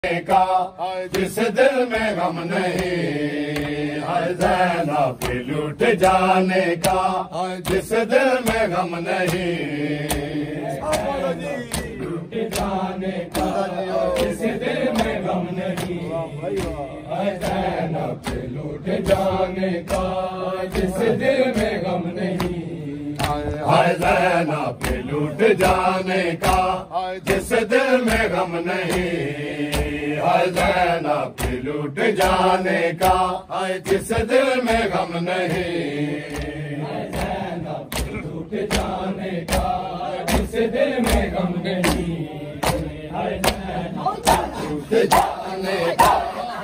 का जिस दिल में गम नहीं है, ज़ैनब के लूट जाने का जिस दिल में गम नहीं, लूट जाने का जिस दिल में गम नहीं है, ज़ैनब के लूट जाने का जिस दिल में गम नहीं है, ज़ैनब के लूट जाने का जिस दिल में गम नहीं है, ज़ैनब के लूट जाने का जिस दिल में गम नहीं है, ज़ैनब के लूट जाने का जिस दिल में गम नहीं है, ज़ैनब के लूट जाने का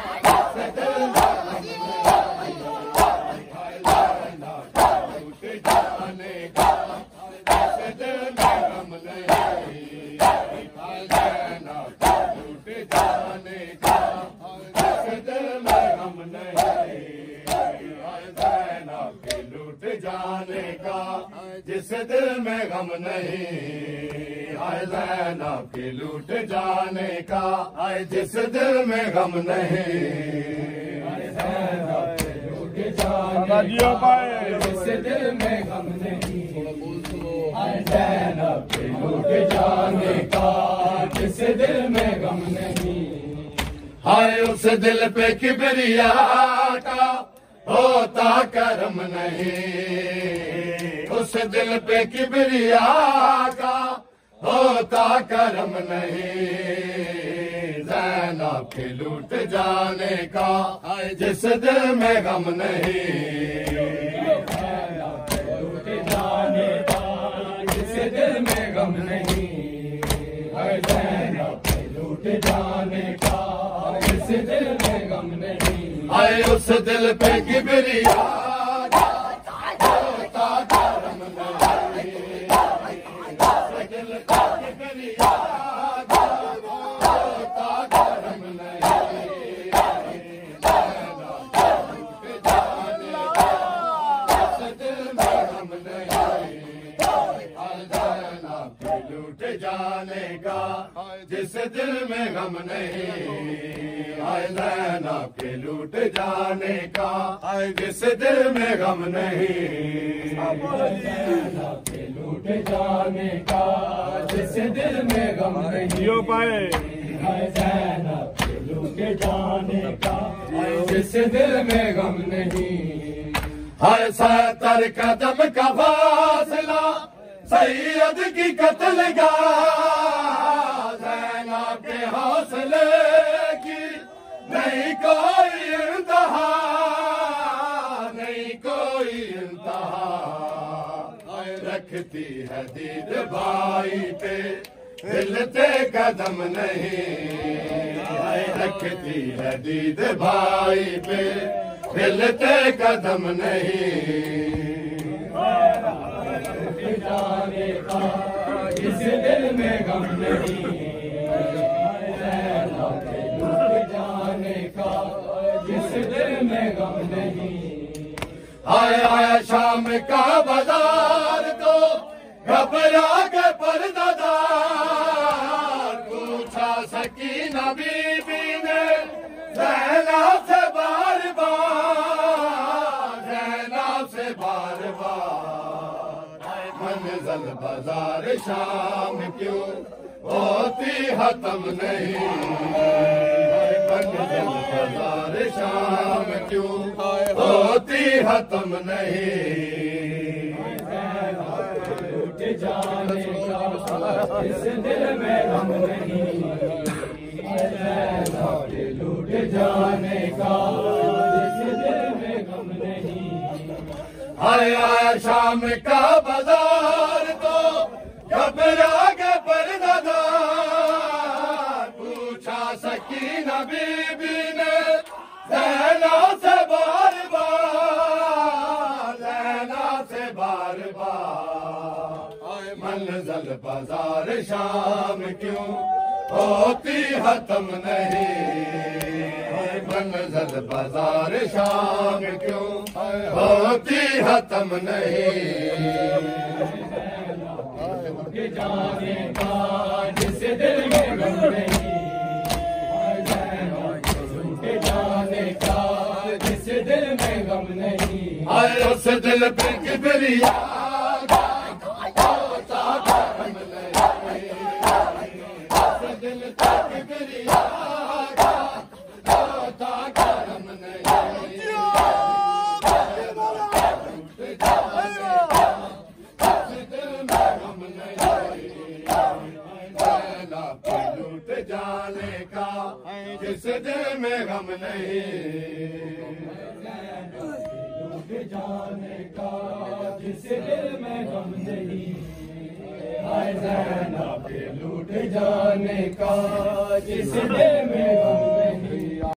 जाने का जिस दिल में गम नहीं है, ज़ैनब के लूट जाने का जिस दिल में गम नहीं है, ज़ैनब के लूट जाने का जिस दिल में गम नहीं है, ज़ैनब के लूट जाने का जिस दिल में गम नहीं है, उस दिल पे किबरिया का होता करम नहीं, उस दिल पे किबरिया का होता करम नहीं, ज़ैनब के लूट जाने का जिस दिल में गम नहीं, ज़ैनब के लूट जाने का जिस दिल में गम नहीं है, ज़ैनब के लूट जाने का जिस दिल में गम नहीं आए, उस दिल पे किबरिया होता करम नहीं, उस दिल पे किबरिया होता करम नहीं, लूट जाने का जिस दिल में गम नहीं है, ज़ैनब के लूट जाने का जिस दिल में गम नहीं, ज़ैनब के लूट जाने का जिस दिल में गम नहीं है, ज़ैनब के लूट जाने का जिस दिल में गम नहीं है, 70 कदम का फासला सैयद की कत्लगाह, ज़ैनब के हौसले की नहीं कोई इंतहा, नहीं कोई इंतहा, रखती है दीद भाई पे हिलते कदम नहीं, रखती है दीद भाई पे हिलते कदम नहीं, जाने का जिस दिल में गम नहीं, ज़ैनब के लूट जाने का जिस दिल में गम नहीं, आया शाम का बाजार तो घबरा के पर्दादार, पूछा सकीना बीबी ने ज़ैनब से बार बार, ज़ैनब से बार बार, मंज़िल बाजार शाम क्यों होती खत्म नहीं, मंज़िल बाजार शाम क्यों होती खत्म नहीं, लूट जाने का इस दिल में गम नहीं, लूट जाने का इस दिल में गम नहीं, आया शाम का बाजार तो घबरा के पर्दादार, पूछा सकीना बीबी ने ज़ैनब से बार बार, ज़ैनब से बार बार, मंज़िल बाजार शाम क्यों होती खत्म नहीं, मंज़िल बाजार शाम क्यों होती खत्म नहीं, जाने का जिस दिल में गम नहीं, आए उस दिल पे किबरिया जाने का जिस दिल में गम नहीं, लूट जाने का जिस दिल में गम नहीं, हाय ज़ैनब लूट जाने का जिस दिल में गम नहीं।